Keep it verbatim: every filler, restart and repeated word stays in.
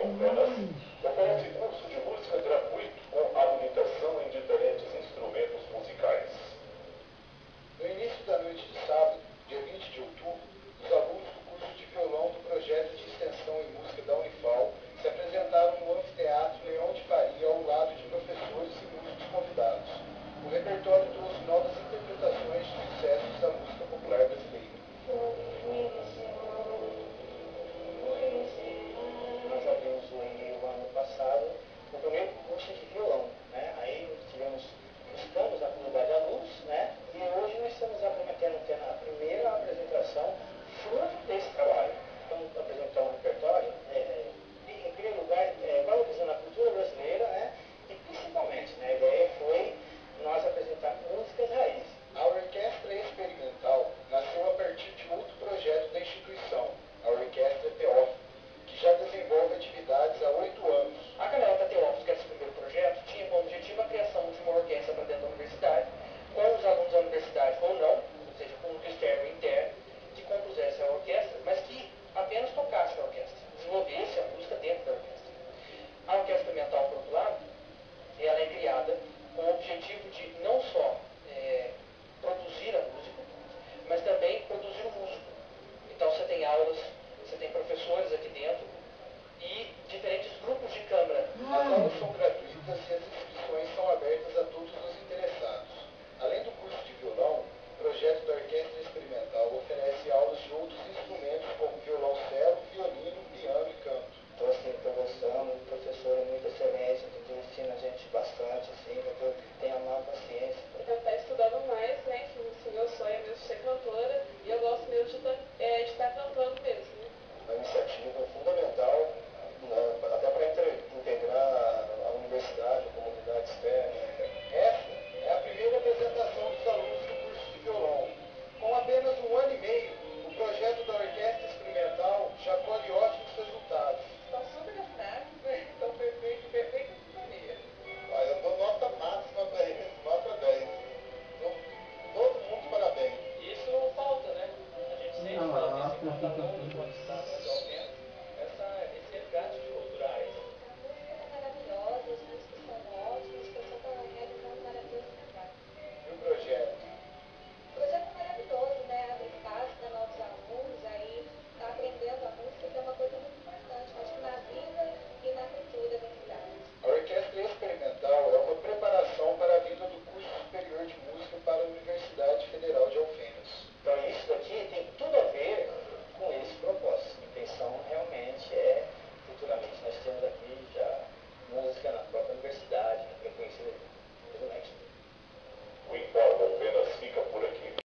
Campinas oferece curso de música gratuito com habilitação em diferentes instrumentos musicais. No início da noite de sábado, dia vinte de outubro, os alunos do curso de violão do projeto de extensão em música da Unifal se apresentaram no Anfiteatro Leão de Faria ao lado de professores e músicos convidados. O repertório trouxe novas interpretações de sucessos da música popular brasileira. Nós abrimos no ano passado o primeiro curso de violão.